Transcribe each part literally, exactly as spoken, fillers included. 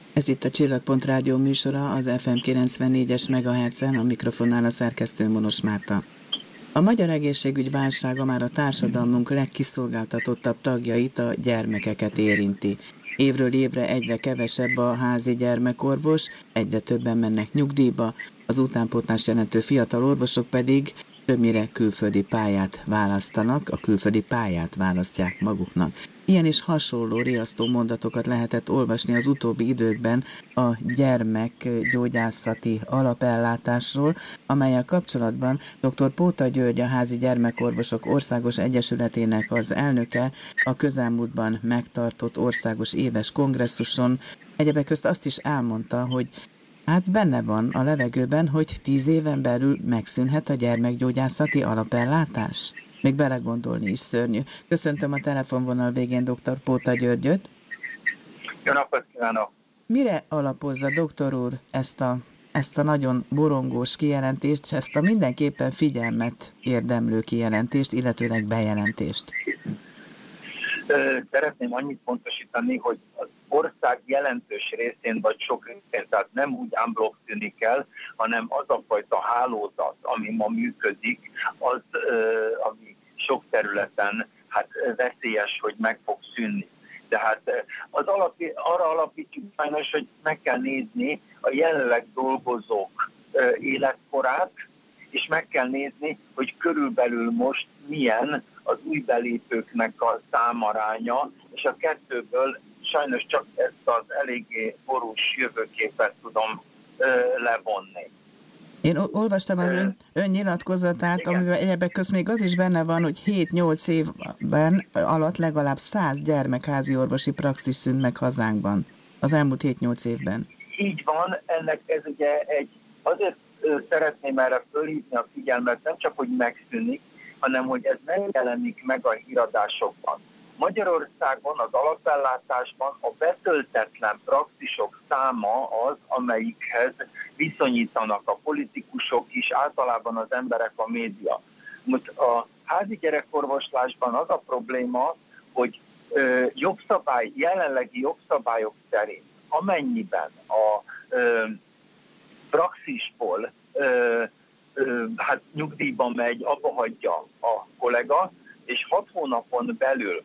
Ez itt a Csillagpont Rádió műsora, az ef em kilencvennégyes megahertzen, a mikrofonnál a szerkesztő Monos Márta. A magyar egészségügy válsága már a társadalmunk legkiszolgáltatottabb tagjait, a gyermekeket érinti. Évről évre egyre kevesebb a házi gyermekorvos, egyre többen mennek nyugdíjba, az utánpótlást jelentő fiatal orvosok pedig többnyire külföldi pályát választanak, a külföldi pályát választják maguknak. Ilyen és hasonló riasztó mondatokat lehetett olvasni az utóbbi időkben a gyermekgyógyászati alapellátásról, amellyel kapcsolatban dr. Póta György, a Házi Gyermekorvosok Országos Egyesületének az elnöke a közelmúltban megtartott országos éves kongresszuson egyebek közt azt is elmondta, hogy hát benne van a levegőben, hogy tíz éven belül megszűnhet a gyermekgyógyászati alapellátás. Még belegondolni is szörnyű. Köszöntöm a telefonvonal végén dr. Póta Györgyöt. Jó napot kívánok! Mire alapozza, doktor úr, ezt a, ezt a nagyon borongós kijelentést, ezt a mindenképpen figyelmet érdemlő kijelentést, illetőleg bejelentést? Szeretném annyit pontosítani, hogy az ország jelentős részén, vagy sok részén, tehát nem úgy unblock tűnik el, hanem az a fajta hálózat, ami ma működik, az, ami sok területen hát veszélyes, hogy meg fog szűnni. Tehát az alapi, arra alapítjuk sajnos, hogy meg kell nézni a jelenleg dolgozók életkorát, és meg kell nézni, hogy körülbelül most milyen az új belépőknek a számaránya, és a kettőből sajnos csak ezt az eléggé borús jövőképet tudom ö, levonni. Én olvastam az ön, ön nyilatkozatát, igen, amiben egyebek közt még az is benne van, hogy hét-nyolc évben alatt legalább száz gyermekházi orvosi praxis szűnt meg hazánkban. Az elmúlt hét-nyolc évben. Így van, ennek ez ugye egy, azért ö, szeretném erre fölhívni a figyelmet, nem csak, hogy megszűnik, hanem hogy ez nem jelenik meg a híradásokban. Magyarországon az alapellátásban a betöltetlen praxisok száma az, amelyikhez viszonyítanak a politikusok is, általában az emberek, a média. Most a házi gyerekorvoslásban az a probléma, hogy ö, jogszabály, jelenlegi jogszabályok szerint, amennyiben a ö, praxisból ö, ö, hát nyugdíjba megy, abba hagyja a kollega, és hat hónapon belül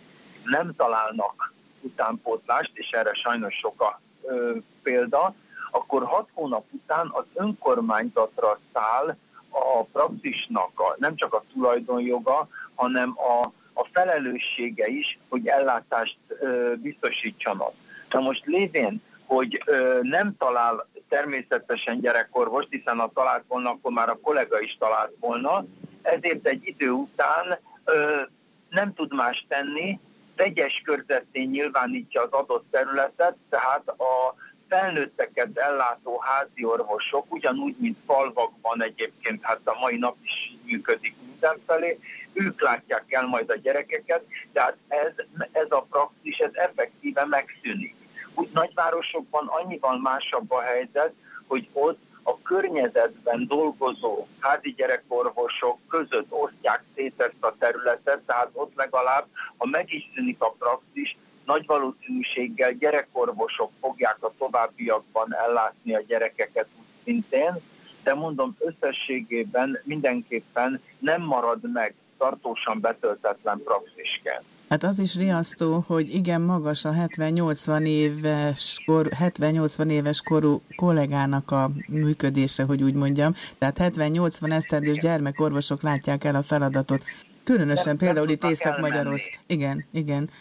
nem találnak utánpótlást, és erre sajnos sok a ö, példa, akkor hat hónap után az önkormányzatra száll a praxisnak a, nem csak a tulajdonjoga, hanem a, a felelőssége is, hogy ellátást ö, biztosítsanak. Na most lévén, hogy ö, nem talál természetesen gyerekorvost, hiszen ha talált volna, akkor már a kollega is talált volna, ezért egy idő után ö, nem tud más tenni, vegyes körzetté nyilvánítja az adott területet, tehát a felnőtteket ellátó házi orvosok, ugyanúgy, mint falvakban egyébként, hát a mai nap is működik mindenfelé, ők látják el majd a gyerekeket, tehát ez, ez a praxis, ez effektíve megszűnik. Úgy nagyvárosokban annyival másabb a helyzet, hogy ott a környezetben dolgozó házi gyerekorvosok között osztják szét ezt a területet, tehát ott legalább, ha meg is szűnik a praxis, nagy valószínűséggel gyerekorvosok fogják a továbbiakban ellátni a gyerekeket úgy szintén, de mondom, összességében mindenképpen nem marad meg tartósan betöltetlen praxisként. Hát az is riasztó, hogy igen magas a hetven-nyolcvan éves, kor, hetven-nyolcvan éves korú kollégának a működése, hogy úgy mondjam. Tehát hetven-nyolcvan esztendős gyermekorvosok látják el a feladatot. Különösen nem, például nem itt Észak-Magyarország. Igen, igen.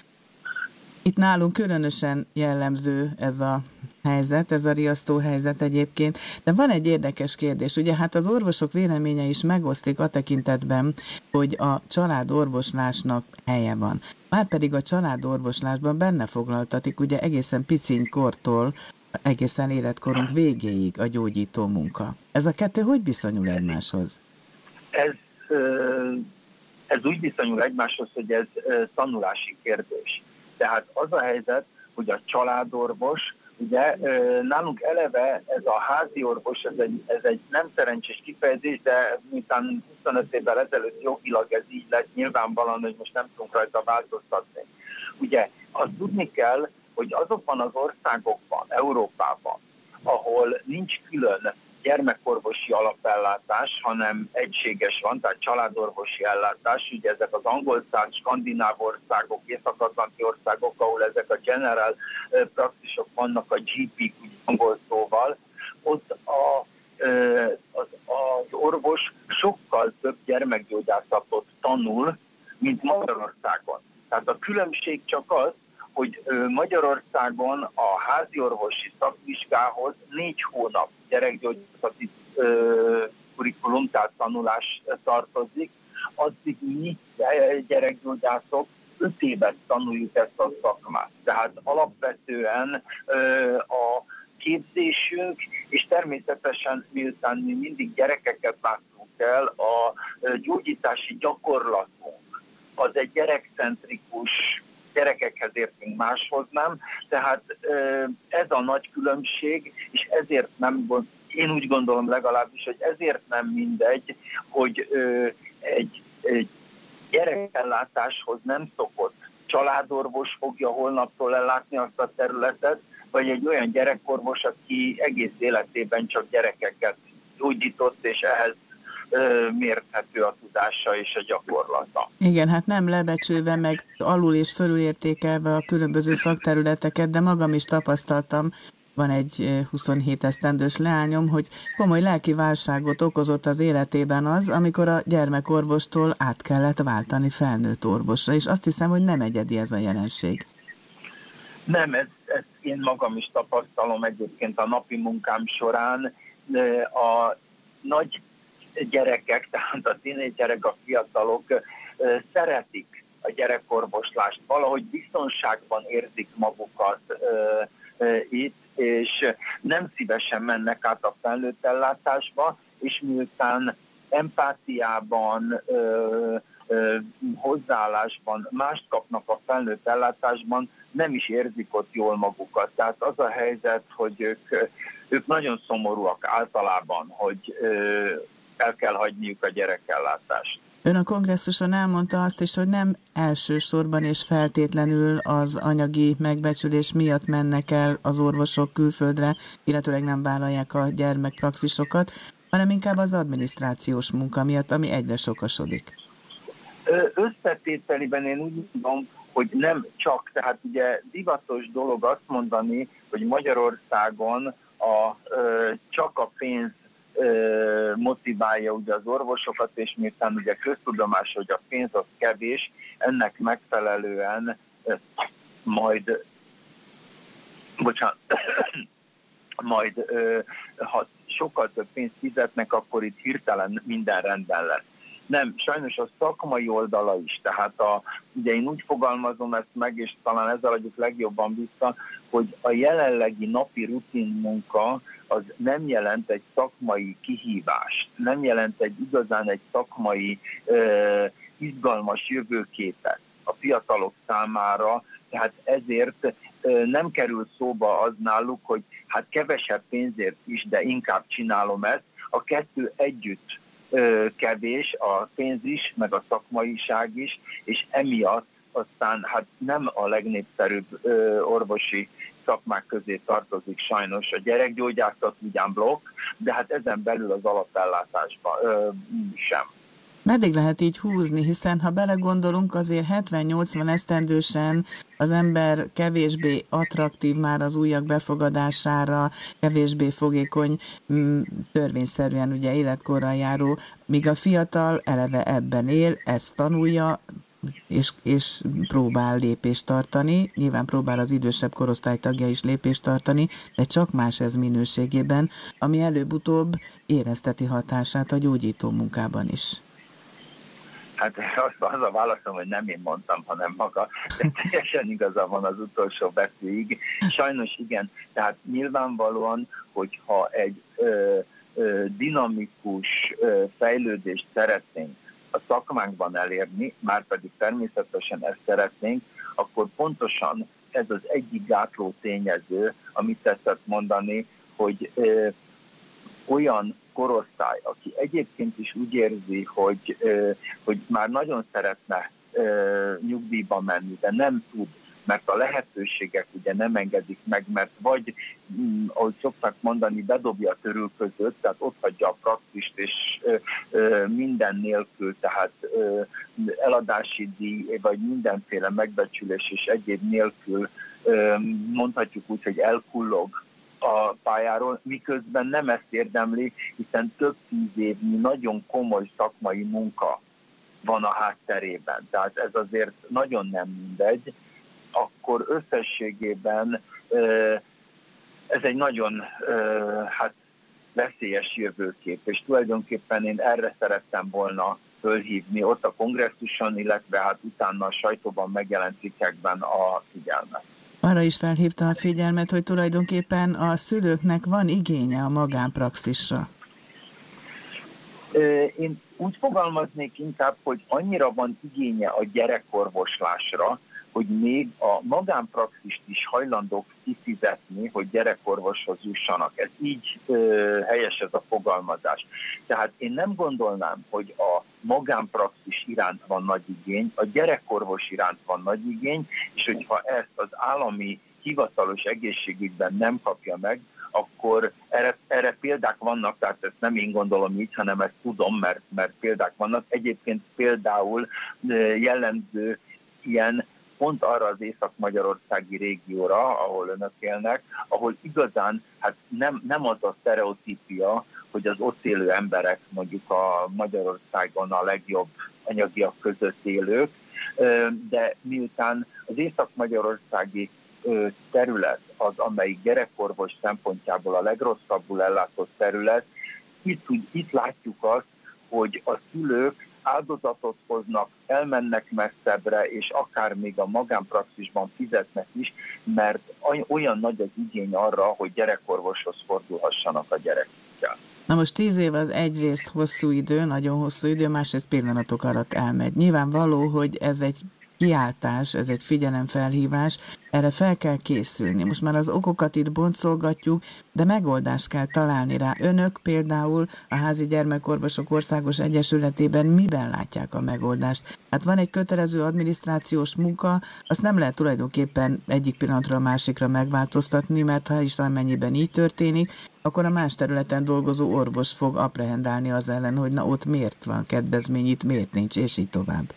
Itt nálunk különösen jellemző ez a helyzet, ez a riasztó helyzet egyébként. De van egy érdekes kérdés. Ugye hát az orvosok véleménye is megosztik a tekintetben, hogy a családorvoslásnak helye van. Márpedig a családorvoslásban benne foglaltatik ugye egészen piciny kortól egészen életkorunk végéig a gyógyító munka. Ez a kettő hogy viszonyul egymáshoz? Ez, ez úgy viszonyul egymáshoz, hogy ez tanulási kérdés. Tehát az a helyzet, hogy a családorvos, ugye nálunk eleve ez a házi orvos, ez egy, ez egy nem szerencsés kifejezés, de miután huszonöt évvel ezelőtt jogilag ez így lett, nyilvánvalóan, hogy most nem tudunk rajta változtatni. Ugye azt tudni kell, hogy azokban az országokban, Európában, ahol nincs külön gyermekorvosi alapellátás, hanem egységes van, tehát családorvosi ellátás, ugye ezek az angol száz, skandináv országok, észak-atlanti országok, ahol ezek a general praxisok vannak, a gé pé-k angol szóval, ott a, az, az orvos sokkal több gyermekgyógyászatot tanul, mint Magyarországon. Tehát a különbség csak az, hogy Magyarországon a háziorvosi szakvizsgához négy hónap gyerekgyógyászati kurikulum, tehát tanulás tartozik, addig mi gyerekgyógyászok öt évet tanuljuk ezt a szakmát. Tehát alapvetően a képzésünk, és természetesen miután mi mindig gyerekeket láttunk el, a gyógyítási gyakorlatunk az egy gyerekcentrikus, gyerekekhez értünk, máshoz nem. Tehát ez a nagy különbség, és ezért nem, én úgy gondolom legalábbis, hogy ezért nem mindegy, hogy egy, egy gyerekellátáshoz nem szokott családorvos fogja holnaptól ellátni azt a területet, vagy egy olyan gyerekorvos, aki egész életében csak gyerekeket gyógyított, és ehhez mérhető a tudása és a gyakorlata. Igen, hát nem lebecsülve, meg alul és fölülértékelve a különböző szakterületeket, de magam is tapasztaltam, van egy huszonhét esztendős leányom, hogy komoly lelki válságot okozott az életében az, amikor a gyermekorvostól át kellett váltani felnőtt orvosra, és azt hiszem, hogy nem egyedi ez a jelenség. Nem, ezt, ezt én magam is tapasztalom egyébként a napi munkám során. A nagy gyerekek, tehát a tínédzserek, a fiatalok szeretik a gyerekorvoslást, valahogy biztonságban érzik magukat itt, és nem szívesen mennek át a felnőtt ellátásba, és miután empátiában, hozzáállásban mást kapnak a felnőtt ellátásban, nem is érzik ott jól magukat. Tehát az a helyzet, hogy ők, ők nagyon szomorúak általában, hogy el kell hagyniuk a gyerekellátást. Ön a kongresszuson elmondta azt is, hogy nem elsősorban és feltétlenül az anyagi megbecsülés miatt mennek el az orvosok külföldre, illetőleg nem vállalják a gyermekpraxisokat, hanem inkább az adminisztrációs munka miatt, ami egyre sokasodik. Összetételiben én úgy mondom, hogy nem csak, tehát ugye divatos dolog azt mondani, hogy Magyarországon a, csak a pénz motiválja ugye az orvosokat, és miután ugye köztudomás, hogy a pénz az kevés, ennek megfelelően majd, bocsánat, majd ha sokkal több pénzt fizetnek, akkor itt hirtelen minden rendben lesz. Nem, sajnos a szakmai oldala is, tehát a, ugye én úgy fogalmazom ezt meg, és talán ezzel adjuk legjobban vissza, hogy a jelenlegi napi rutin munka az nem jelent egy szakmai kihívást, nem jelent egy igazán egy szakmai uh, izgalmas jövőképet a fiatalok számára, tehát ezért uh, nem kerül szóba az náluk, hogy hát kevesebb pénzért is, de inkább csinálom ezt. A kettő együtt uh, kevés, a pénz is, meg a szakmaiság is, és emiatt aztán hát nem a legnépszerűbb uh, orvosi szakmák közé tartozik sajnos a gyerekgyógyászat, ugyan blokk, de hát ezen belül az alapellátásban ö, sem. Meddig lehet így húzni, hiszen ha belegondolunk, azért hetven-nyolcvan esztendősen az ember kevésbé attraktív már az újak befogadására, kevésbé fogékony, törvényszerűen ugye életkorral járó, míg a fiatal eleve ebben él, ezt tanulja, És, és próbál lépést tartani, nyilván próbál az idősebb korosztály tagja is lépést tartani, de csak más ez minőségében, ami előbb-utóbb érezteti hatását a gyógyító munkában is. Hát az a válaszom, hogy nem én mondtam, hanem maga, de teljesen igaza van az utolsó betűig. Sajnos igen, tehát nyilvánvalóan, hogyha egy ö, ö, dinamikus ö, fejlődést szeretnénk a szakmánkban elérni, már pedig természetesen ezt szeretnénk, akkor pontosan ez az egyik gátló tényező, amit tetszett mondani, hogy ö, olyan korosztály, aki egyébként is úgy érzi, hogy, ö, hogy már nagyon szeretne ö, nyugdíjba menni, de nem tud, mert a lehetőségek ugye nem engedik meg, mert vagy, ahogy szokták mondani, bedobja a törül között, tehát ott hagyja a praxist, és ö, ö, minden nélkül, tehát ö, eladási díj, vagy mindenféle megbecsülés és egyéb nélkül ö, mondhatjuk úgy, hogy elkullog a pályáról, miközben nem ezt érdemli, hiszen több tíz évnyi nagyon komoly szakmai munka van a hátterében. Tehát ez azért nagyon nem mindegy. Akkor összességében ez egy nagyon hát, veszélyes jövőkép, és tulajdonképpen én erre szerettem volna fölhívni ott a kongresszuson, illetve hát utána a sajtóban megjelent cikkekben a figyelmet. Arra is felhívta a figyelmet, hogy tulajdonképpen a szülőknek van igénye a magánpraxisra. Én úgy fogalmaznék inkább, hogy annyira van igénye a gyerekorvoslásra, hogy még a magánpraxist is hajlandók kifizetni, hogy gyerekorvoshoz jussanak. Ez így ö, helyes ez a fogalmazás. Tehát én nem gondolnám, hogy a magánpraxis iránt van nagy igény, a gyerekorvos iránt van nagy igény, és hogyha ezt az állami hivatalos egészségügyben nem kapja meg, akkor erre, erre példák vannak, tehát ezt nem én gondolom így, hanem ezt tudom, mert, mert példák vannak. Egyébként például jellemző ilyen pont arra az észak-magyarországi régióra, ahol önök élnek, ahol igazán hát nem, nem az a sztereotípia, hogy az ott élő emberek mondjuk a Magyarországon a legjobb anyagiak között élők, de miután az észak-magyarországi terület az, amelyik gyerekorvos szempontjából a legrosszabbul ellátott terület, itt, itt látjuk azt, hogy a szülők áldozatot hoznak, elmennek messzebbre, és akár még a magánpraxisban fizetnek is, mert olyan nagy az igény arra, hogy gyerekorvoshoz fordulhassanak a gyerekükkel. Na most tíz év az egyrészt hosszú idő, nagyon hosszú idő, másrészt pillanatok alatt elmegy. Nyilvánvaló, hogy ez egy kiáltás, ez egy figyelemfelhívás, erre fel kell készülni. Most már az okokat itt boncolgatjuk, de megoldást kell találni rá. Önök például a Házi Gyermekorvosok Országos Egyesületében miben látják a megoldást? Hát van egy kötelező adminisztrációs munka, azt nem lehet tulajdonképpen egyik pillanatra a másikra megváltoztatni, mert ha is amennyiben így történik, akkor a más területen dolgozó orvos fog apprehendálni az ellen, hogy na ott miért van kedvezmény, itt miért nincs, és így tovább.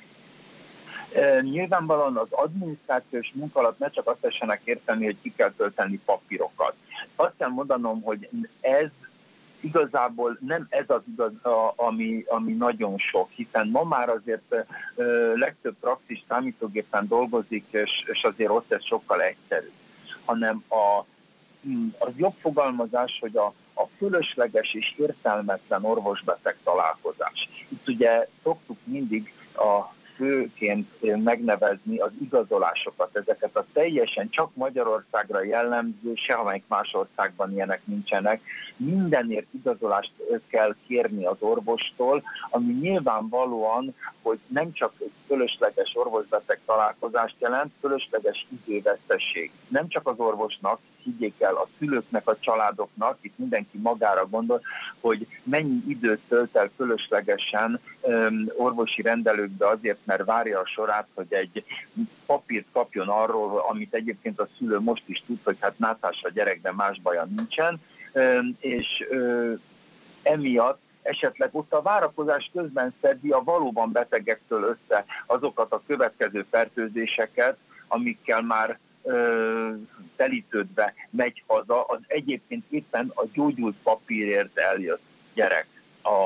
Nyilvánvalóan az adminisztrációs munka alatt ne csak azt tessenek érteni, hogy ki kell tölteni papírokat. Azt kell mondanom, hogy ez igazából nem ez az igaz, ami, ami nagyon sok, hiszen ma már azért ö, legtöbb praxis számítógépen dolgozik, és, és azért ott ez sokkal egyszerű. Hanem a, az jobb fogalmazás, hogy a, a fölösleges és értelmetlen orvos-beteg találkozás. Itt ugye szoktuk mindig a főként megnevezni az igazolásokat, ezeket a teljesen csak Magyarországra jellemző, sehelyik más országban ilyenek nincsenek. Mindenért igazolást kell kérni az orvostól, ami nyilvánvalóan, hogy nem csak egy fölösleges orvos-beteg találkozást jelent, fölösleges idővesztesség. Nem csak az orvosnak, higgyék el, a szülőknek, a családoknak, itt mindenki magára gondol, hogy mennyi időt tölt el fölöslegesen um, orvosi rendelőkbe azért, mert várja a sorát, hogy egy papírt kapjon arról, amit egyébként a szülő most is tud, hogy hát nátás a gyerek, de más baja nincsen, um, és um, emiatt esetleg ott a várakozás közben szedi a valóban betegektől össze azokat a következő fertőzéseket, amikkel már ö, telítődve megy haza, az egyébként éppen a gyógyult papírért eljött gyerek a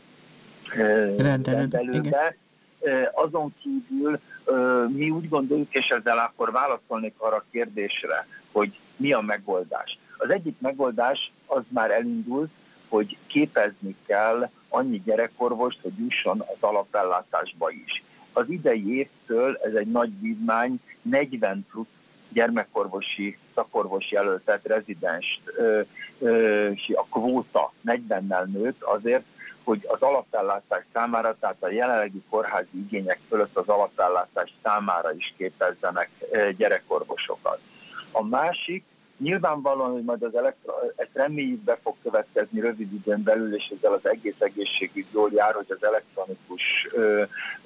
ö, rendelőbe. Ö, azon kívül ö, mi úgy gondoljuk, és ezzel akkor válaszolnék arra a kérdésre, hogy mi a megoldás. Az egyik megoldás az már elindult, hogy képezni kell annyi gyerekorvost, hogy jusson az alapellátásba is. Az idei évtől, ez egy nagy vívmány, negyven plusz gyermekorvosi, szakorvos jelöltet, rezidenst, ö, ö, a kvóta negyvennel nőtt azért, hogy az alapellátás számára, tehát a jelenlegi kórházi igények fölött az alapellátás számára is képezzenek gyerekorvosokat. A másik, Nyilvánvalóan, hogy majd az elektro, ezt reméljük be fog következni rövid időn belül, és ezzel az egész egészségügy jól jár, hogy az elektronikus ö,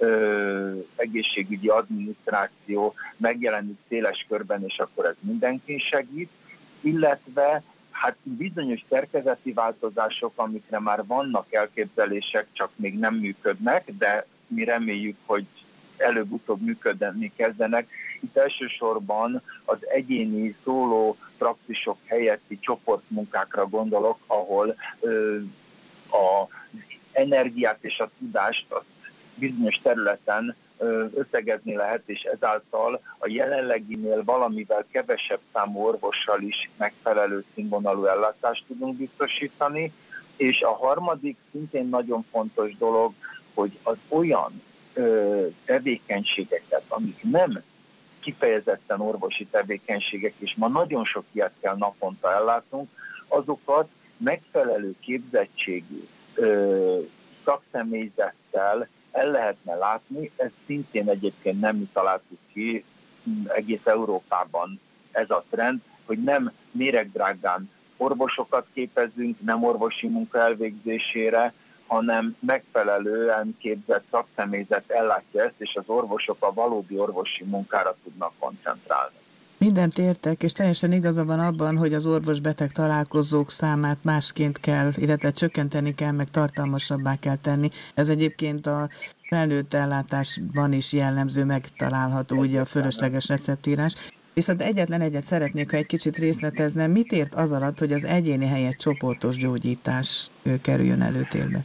ö, egészségügyi adminisztráció megjelenik széles körben, és akkor ez mindenkin segít, illetve hát bizonyos szerkezeti változások, amikre már vannak elképzelések, csak még nem működnek, de mi reméljük, hogy előbb-utóbb működni kezdenek. Itt elsősorban az egyéni szóló praxisok helyetti csoportmunkákra gondolok, ahol ö, az energiát és a tudást azt bizonyos területen ö, összegezni lehet, és ezáltal a jelenleginél valamivel kevesebb számú orvossal is megfelelő színvonalú ellátást tudunk biztosítani. És a harmadik, szintén nagyon fontos dolog, hogy az olyan ö, tevékenységeket, amik nem kifejezetten orvosi tevékenységek, és ma nagyon sok ilyet kell naponta ellátnunk, azokat megfelelő képzettségű ö, szakszemélyzettel el lehetne látni. Ez szintén egyébként nem mi találtuk ki, egész Európában ez a trend, hogy nem méregdrágán orvosokat képezünk, nem orvosi munka elvégzésére, hanem megfelelően képzett szakszemélyzet ellátja ezt, és az orvosok a valódi orvosi munkára tudnak koncentrálni. Mindent értek, és teljesen igaza van abban, hogy az orvos-beteg találkozók számát másként kell, illetve csökkenteni kell, meg tartalmasabbá kell tenni. Ez egyébként a felnőtt ellátásban is jellemző, megtalálható ugye a fölösleges receptírás. Viszont egyetlen egyet szeretnék, ha egy kicsit részleteznem, mit ért az alatt, hogy az egyéni helyett csoportos gyógyítás kerüljön előtérbe?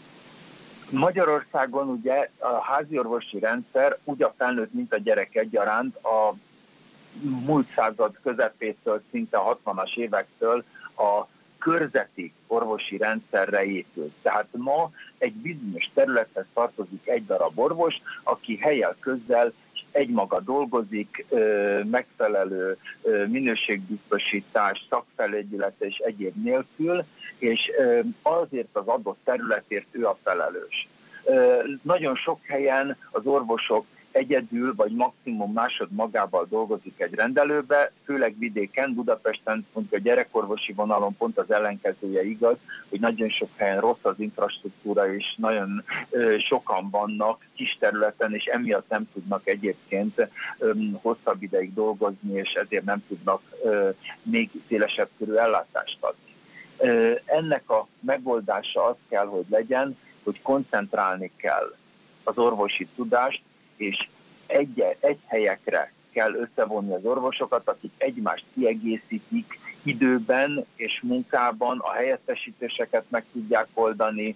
Magyarországon ugye a háziorvosi rendszer úgy a felnőtt, mint a gyerek egyaránt a múlt század közepétől, szinte a hatvanas évektől a körzeti orvosi rendszerre épült. Tehát ma egy bizonyos területhez tartozik egy darab orvos, aki hellyel közzel egymaga dolgozik, megfelelő minőségbiztosítás, szakfelügyelete és egyéb nélkül, és azért az adott területért ő a felelős. Nagyon sok helyen az orvosok egyedül vagy maximum másod magával dolgozik egy rendelőbe, főleg vidéken, Budapesten, pont a gyerekorvosi vonalon pont az ellenkezője igaz, hogy nagyon sok helyen rossz az infrastruktúra, és nagyon ö, sokan vannak kis területen, és emiatt nem tudnak egyébként ö, hosszabb ideig dolgozni, és ezért nem tudnak ö, még szélesebb körű ellátást adni. Ö, ennek a megoldása az kell, hogy legyen, hogy koncentrálni kell az orvosi tudást, és egy, egy helyekre kell összevonni az orvosokat, akik egymást kiegészítik időben és munkában, a helyettesítéseket meg tudják oldani,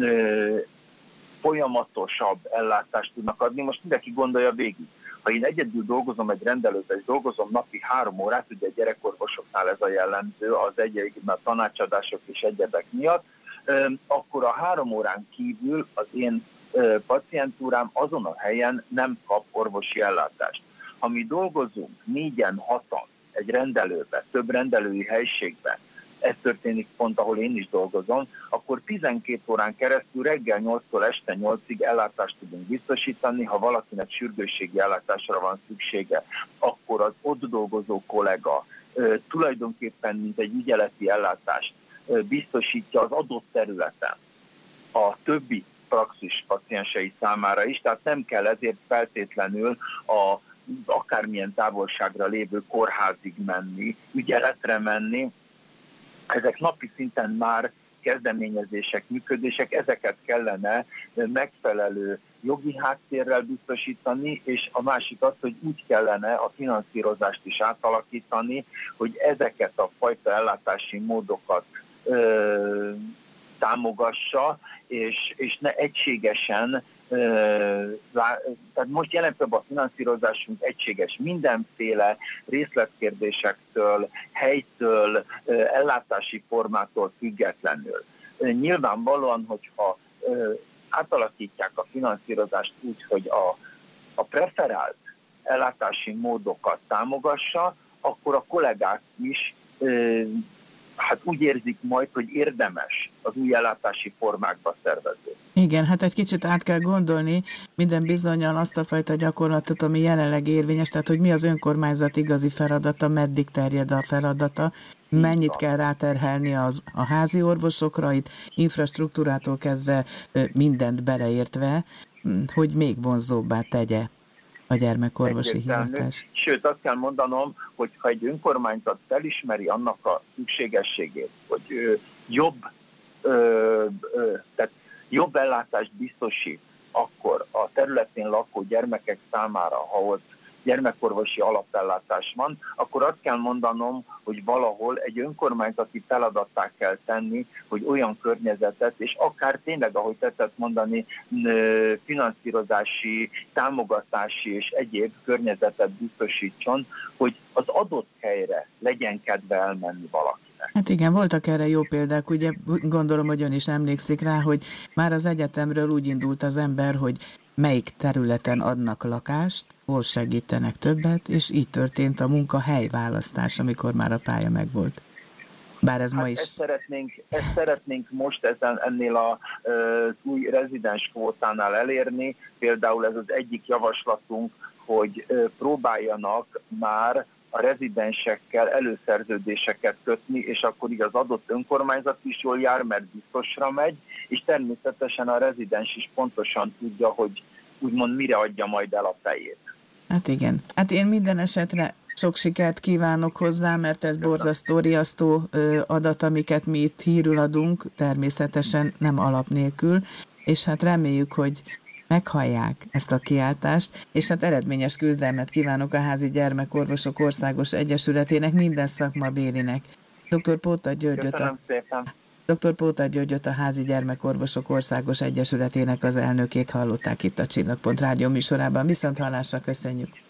ö, folyamatosabb ellátást tudnak adni. Most mindenki gondolja végig. Ha én egyedül dolgozom egy rendelőben, és dolgozom napi három órát, ugye a gyerekorvosoknál ez a jellemző, az egyébként tanácsadások és egyebek miatt, ö, akkor a három órán kívül az én pacientúrám azon a helyen nem kap orvosi ellátást. Ha mi dolgozunk négyen, hatan egy rendelőben, több rendelői helységben, ez történik pont, ahol én is dolgozom, akkor tizenkét órán keresztül reggel nyolctól este nyolcig ellátást tudunk biztosítani. Ha valakinek sürgősségi ellátásra van szüksége, akkor az ott dolgozó kollega tulajdonképpen mint egy ügyeleti ellátást biztosítja az adott területen a többi praxis paciensei számára is, tehát nem kell ezért feltétlenül a akármilyen távolságra lévő kórházig menni, ügyeletre menni. Ezek napi szinten már kezdeményezések, működések, ezeket kellene megfelelő jogi háttérrel biztosítani, és a másik az, hogy úgy kellene a finanszírozást is átalakítani, hogy ezeket a fajta ellátási módokat ö, támogassa, és, és ne egységesen, ö, lá, tehát most jelen a finanszírozásunk egységes mindenféle részletkérdésektől, helytől, ö, ellátási formától függetlenül. Ö, nyilvánvalóan, hogyha ö, átalakítják a finanszírozást úgy, hogy a, a preferált ellátási módokat támogassa, akkor a kollégák is ö, hát úgy érzik majd, hogy érdemes az új ellátási formákba szervezni. Igen, hát egy kicsit át kell gondolni minden bizonnyal azt a fajta gyakorlatot, ami jelenleg érvényes, tehát hogy mi az önkormányzat igazi feladata, meddig terjed a feladata, mennyit kell ráterhelni az, a házi orvosokra, itt infrastruktúrától kezdve mindent beleértve, hogy még vonzóbbá tegye a gyermekorvosi hivatást. Sőt, azt kell mondanom, hogy ha egy önkormányzat felismeri annak a szükségességét, hogy ö, jobb, ö, ö, tehát jobb ellátást biztosít, akkor a területén lakó gyermekek számára, ha ott gyermekorvosi alapellátás van, akkor azt kell mondanom, hogy valahol egy önkormányzati feladattá kell tenni, hogy olyan környezetet, és akár tényleg, ahogy tetszett mondani, finanszírozási, támogatási és egyéb környezetet biztosítson, hogy az adott helyre legyen kedve elmenni valaki. Hát igen, voltak erre jó példák, ugye gondolom, hogy ön is emlékszik rá, hogy már az egyetemről úgy indult az ember, hogy melyik területen adnak lakást, hol segítenek többet, és így történt a munkahelyválasztás, amikor már a pálya megvolt. Bár ez hát ma is... Ezt szeretnénk, ezt szeretnénk most ezen, ennél a uh, új rezidens kvótánál elérni. Például ez az egyik javaslatunk, hogy uh, próbáljanak már a rezidensekkel előszerződéseket kötni, és akkor így az adott önkormányzat is jól jár, mert biztosra megy, és természetesen a rezidens is pontosan tudja, hogy úgymond mire adja majd el a fejét. Hát igen. Hát én minden esetre sok sikert kívánok hozzá, mert ez borzasztó, riasztó adat, amiket mi itt hírül adunk, természetesen nem alap nélkül, és hát reméljük, hogy meghallják ezt a kiáltást, és hát eredményes küzdelmet kívánok a Házi Gyermekorvosok Országos Egyesületének, minden szakmabélinek. doktor Póta Györgyöt a, doktor Póta Györgyöt a Házi Gyermekorvosok Országos Egyesületének az elnökét hallották itt a Csillagpont rádió műsorában. Viszont hallásra, köszönjük!